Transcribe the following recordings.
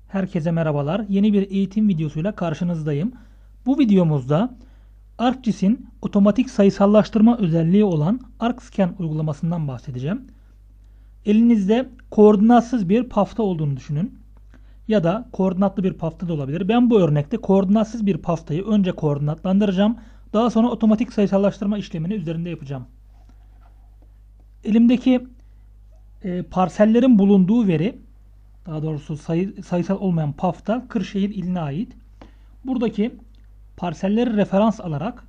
Herkese merhabalar. Yeni bir eğitim videosuyla karşınızdayım. Bu videomuzda ArcGIS'in otomatik sayısallaştırma özelliği olan ArcScan uygulamasından bahsedeceğim. Elinizde koordinatsız bir pafta olduğunu düşünün. Ya da koordinatlı bir pafta da olabilir. Ben bu örnekte koordinatsız bir paftayı önce koordinatlandıracağım. Daha sonra otomatik sayısallaştırma işlemini üzerinde yapacağım. Elimdeki parsellerin bulunduğu veri, daha doğrusu sayısal olmayan pafta Kırşehir iline ait. Buradaki parselleri referans alarak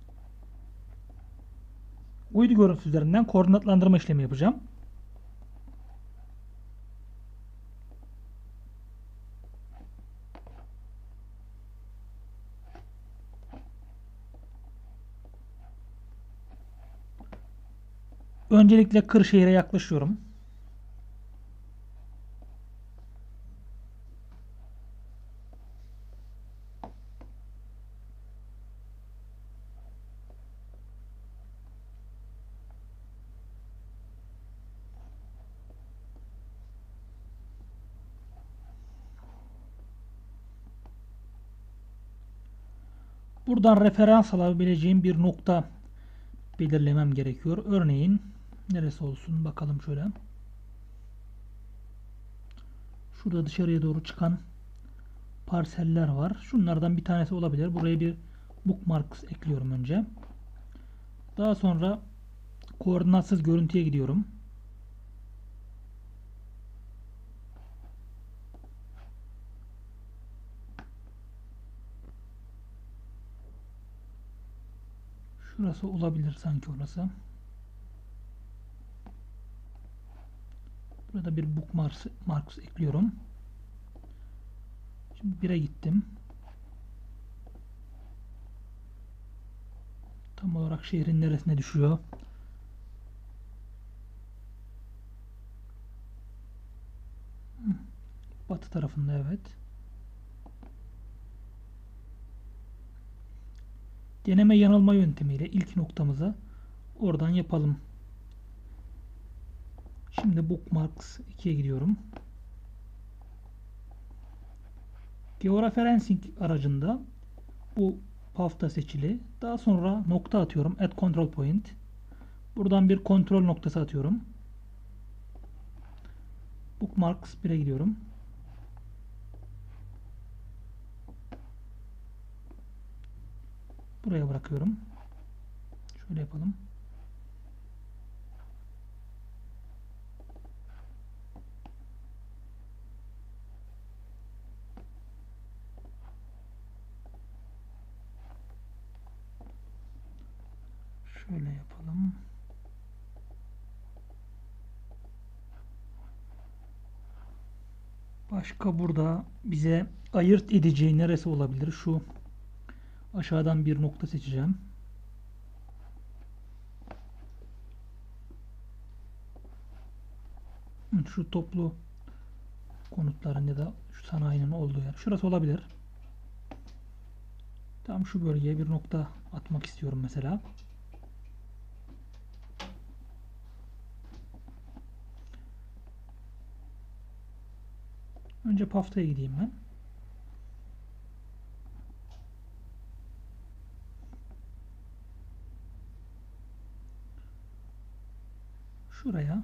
uydu görüntüsü üzerinden koordinatlandırma işlemi yapacağım. Öncelikle Kırşehir'e yaklaşıyorum. Buradan referans alabileceğim bir nokta belirlemem gerekiyor. Örneğin neresi olsun bakalım şöyle. Şurada dışarıya doğru çıkan parseller var. Şunlardan bir tanesi olabilir. Buraya bir bookmarks ekliyorum önce. Daha sonra koordinatsız görüntüye gidiyorum. Şurası olabilir sanki orası. Burada bir bookmarks ekliyorum. Şimdi 1'e gittim. Tam olarak şehrin neresine düşüyor? Batı tarafında, evet. Deneme yanılma yöntemiyle ilk noktamızı oradan yapalım. Şimdi bookmarks 2'ye gidiyorum. Georeferencing aracında bu pafta seçili. Daha sonra nokta atıyorum. Add control point. Buradan bir kontrol noktası atıyorum. Bookmarks 1'e gidiyorum. Buraya bırakıyorum. Şöyle yapalım. Şöyle yapalım. Başka burada bize ayırt edeceği neresi olabilir? Şu aşağıdan bir nokta seçeceğim. Şu toplu konutların ya da şu sanayinin olduğu yer. Şurası olabilir. Tam şu bölgeye bir nokta atmak istiyorum mesela. Önce paftaya gideyim ben. Şuraya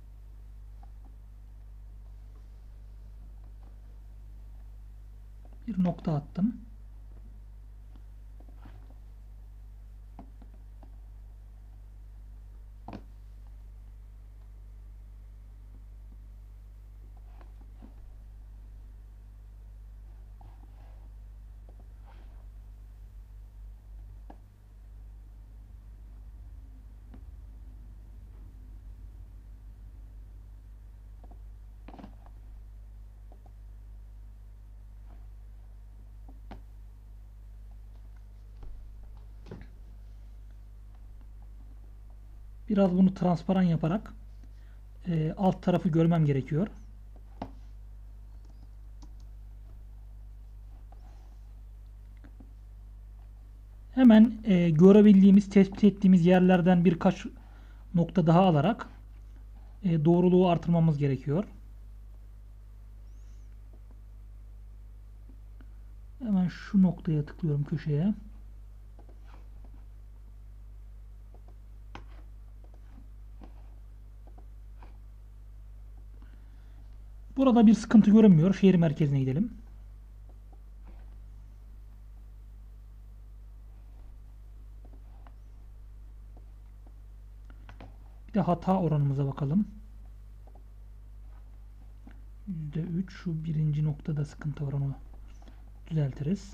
bir nokta attım. Biraz bunu transparan yaparak alt tarafı görmem gerekiyor. Hemen görebildiğimiz, tespit ettiğimiz yerlerden birkaç nokta daha alarak doğruluğu artırmamız gerekiyor. Hemen şu noktaya tıklıyorum, köşeye. Burada bir sıkıntı görünmüyor. Şehir merkezine gidelim. Bir de hata oranımıza bakalım. %3. Şu birinci noktada sıkıntı var, onu düzeltiriz.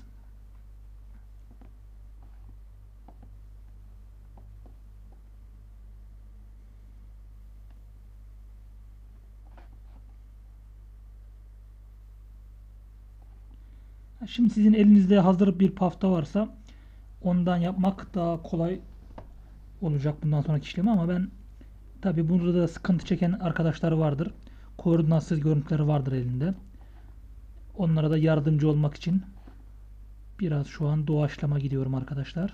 Şimdi sizin elinizde hazır bir pafta varsa ondan yapmak daha kolay olacak bundan sonraki işlemi, ama ben tabi burada da sıkıntı çeken arkadaşlar vardır. Koordinatsız görüntüleri vardır elinde. Onlara da yardımcı olmak için biraz şu an doğaçlama gidiyorum arkadaşlar.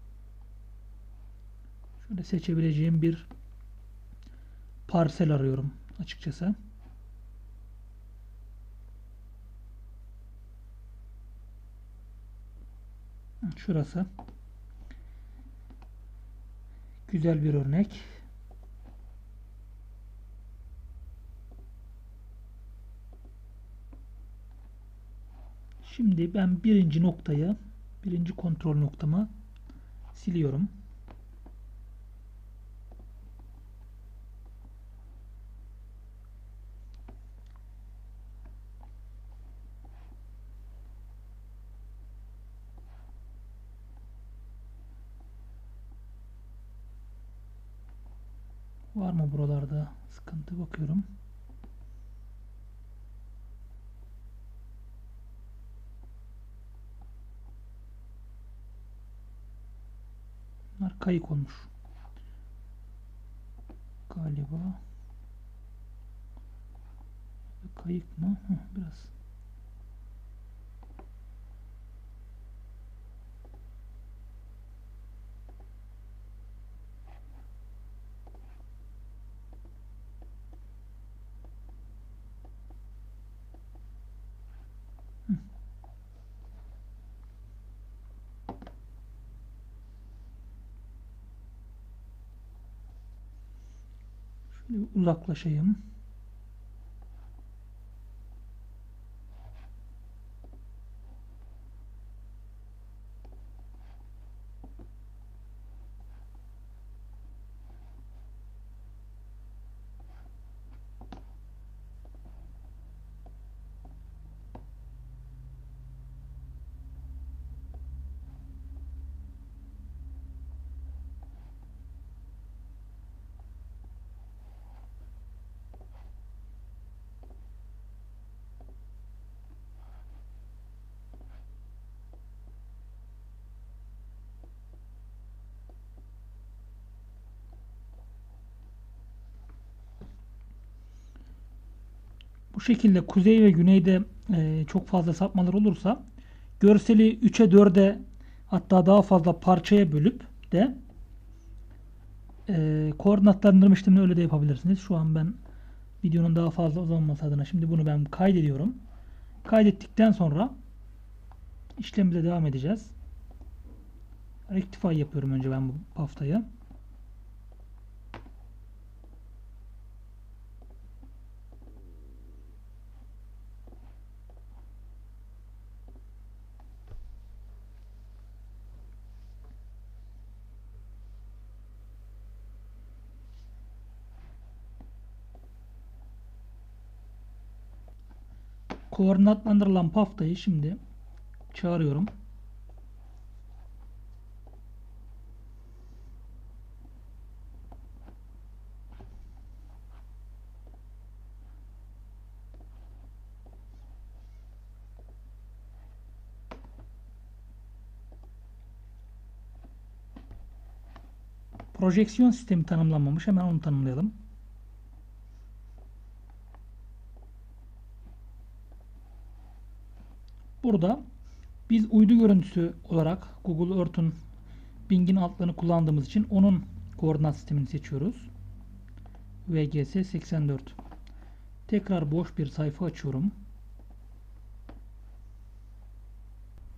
Şöyle seçebileceğim bir parsel arıyorum açıkçası. Şurası. Güzel bir örnek. Şimdi ben birinci kontrol noktamı siliyorum. Var mı buralarda sıkıntı, bakıyorum. Bunlar kayık olmuş galiba. Kayık mı? Biraz. Şöyle uzaklaşayım. Bu şekilde kuzey ve güneyde çok fazla sapmalar olursa görseli 3'e 4'e, hatta daha fazla parçaya bölüp de koordinatlandırma işlemini öyle de yapabilirsiniz. Şu an ben videonun daha fazla uzanması adına şimdi bunu ben kaydediyorum. Kaydettikten sonra işlemimize devam edeceğiz. Rectify yapıyorum önce ben bu haftayı. Koordinatlandırılan paftayı şimdi çağırıyorum. Projeksiyon sistemi tanımlanmamış. Hemen onu tanımlayalım. Burada biz uydu görüntüsü olarak Google Earth'un Bing'in altlarını kullandığımız için onun koordinat sistemini seçiyoruz. VGS 84. Tekrar boş bir sayfa açıyorum.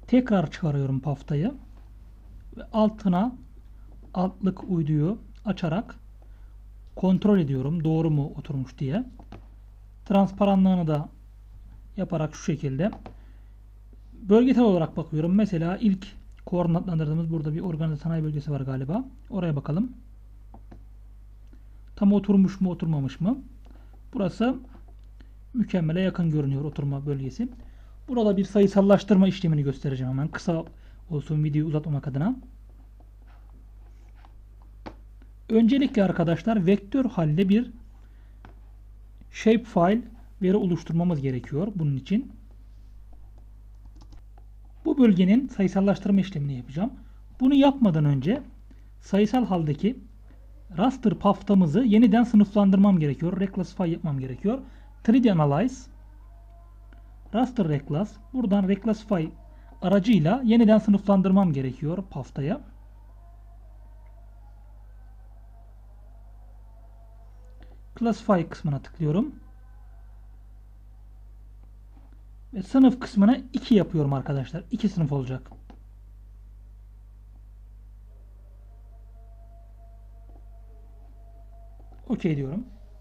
Tekrar çıkarıyorum paftayı ve altına altlık uyduyu açarak kontrol ediyorum doğru mu oturmuş diye. Transparanlığını da yaparak şu şekilde bölgesel olarak bakıyorum. Mesela ilk koordinatlandırdığımız burada bir organize sanayi bölgesi var galiba. Oraya bakalım. Tam oturmuş mu oturmamış mı? Burası mükemmele yakın görünüyor oturma bölgesi. Burada bir sayısallaştırma işlemini göstereceğim hemen. Kısa olsun videoyu uzatmamak adına. Öncelikle arkadaşlar vektör halde bir shapefile veri oluşturmamız gerekiyor bunun için. Bu bölgenin sayısallaştırma işlemini yapacağım. Bunu yapmadan önce sayısal haldeki raster paftamızı yeniden sınıflandırmam gerekiyor. Reclassify yapmam gerekiyor. 3D Analyze Raster Reclass. Buradan Reclassify aracıyla yeniden sınıflandırmam gerekiyor paftaya. Classify kısmına tıklıyorum. Ve sınıf kısmına 2 yapıyorum arkadaşlar. 2 sınıf olacak. OK diyorum.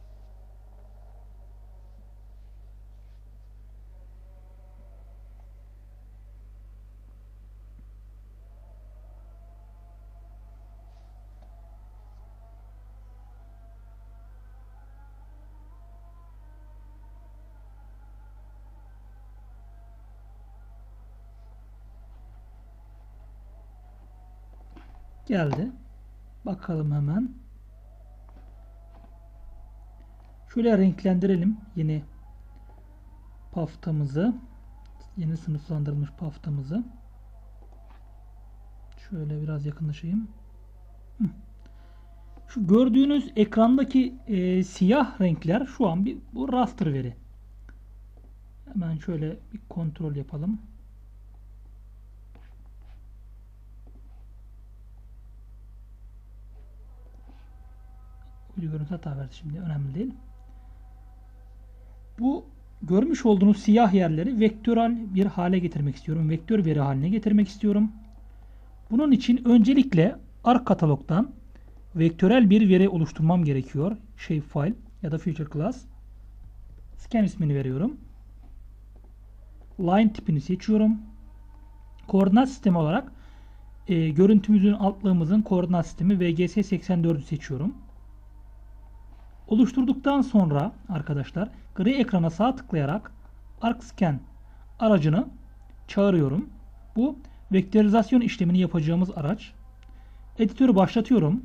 Geldi. Bakalım hemen. Şöyle renklendirelim yeni paftamızı. Yeni sınıflandırılmış paftamızı. Şöyle biraz yakınlaşayım. Şu gördüğünüz ekrandaki siyah renkler şu an bu raster veri. Hemen şöyle bir kontrol yapalım. Video görüntü hata verdi şimdi. Önemli değil. Bu görmüş olduğunuz siyah yerleri vektörel bir hale getirmek istiyorum. Vektör veri haline getirmek istiyorum. Bunun için öncelikle ARC katalogdan vektörel bir veri oluşturmam gerekiyor. Shapefile ya da Feature Class. Scan ismini veriyorum. Line tipini seçiyorum. Koordinat sistemi olarak görüntümüzün altlığımızın koordinat sistemi VGS84'ü seçiyorum. Oluşturduktan sonra arkadaşlar gri ekrana sağ tıklayarak ArcScan aracını çağırıyorum. Bu vektörizasyon işlemini yapacağımız araç. Editörü başlatıyorum.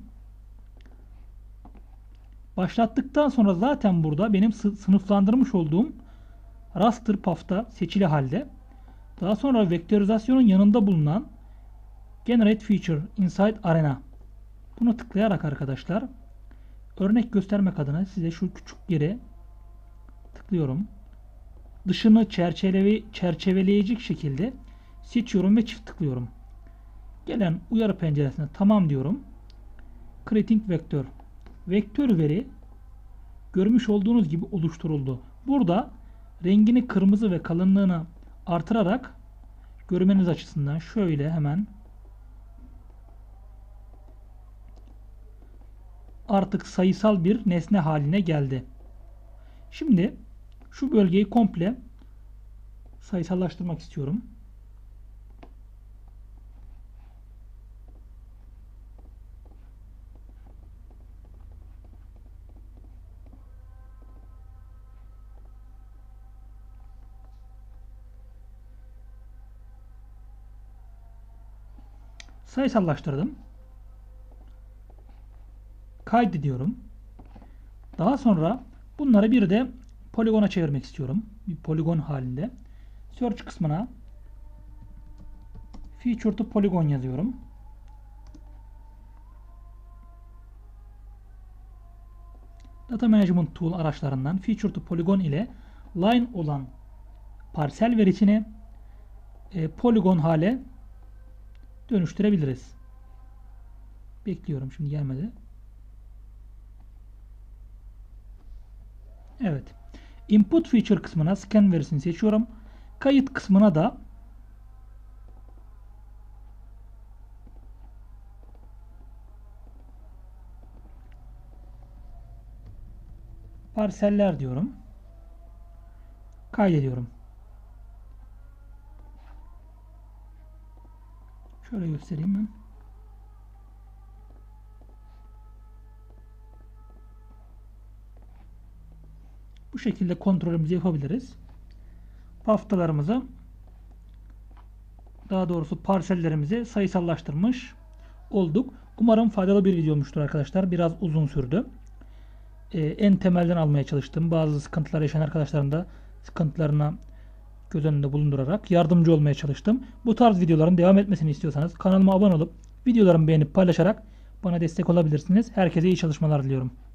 Başlattıktan sonra zaten burada benim sınıflandırmış olduğum raster pafta seçili halde. Daha sonra vektörüzasyonun yanında bulunan Generate Feature Inside Arena. Bunu tıklayarak arkadaşlar örnek göstermek adına size şu küçük yere tıklıyorum. Dışını çerçeveleyecek şekilde seçiyorum ve çift tıklıyorum. Gelen uyarı penceresine tamam diyorum. Creating Vector. Vektör veri görmüş olduğunuz gibi oluşturuldu. Burada rengini kırmızı ve kalınlığını artırarak görmeniz açısından şöyle hemen artık sayısal bir nesne haline geldi. Şimdi şu bölgeyi komple sayısallaştırmak istiyorum. Sayısallaştırdım. Kaydediyorum. Daha sonra bunları bir de poligona çevirmek istiyorum. Bir poligon halinde. Search kısmına Feature to Polygon yazıyorum. Data Management Tool araçlarından Feature to Polygon ile line olan parsel verisini poligon hale dönüştürebiliriz. Bekliyorum, şimdi gelmedi. Evet. Input Feature kısmına scan verisini seçiyorum. Kayıt kısmına da Parseller diyorum. Kaydediyorum. Şöyle göstereyim ben. Bu şekilde kontrolümüzü yapabiliriz. Paftalarımızı, daha doğrusu parsellerimizi sayısallaştırmış olduk. Umarım faydalı bir video olmuştur arkadaşlar. Biraz uzun sürdü. En temelden almaya çalıştım. Bazı sıkıntılar yaşayan arkadaşlarım da sıkıntılarına göz önünde bulundurarak yardımcı olmaya çalıştım. Bu tarz videoların devam etmesini istiyorsanız kanalıma abone olup videolarımı beğenip paylaşarak bana destek olabilirsiniz. Herkese iyi çalışmalar diliyorum.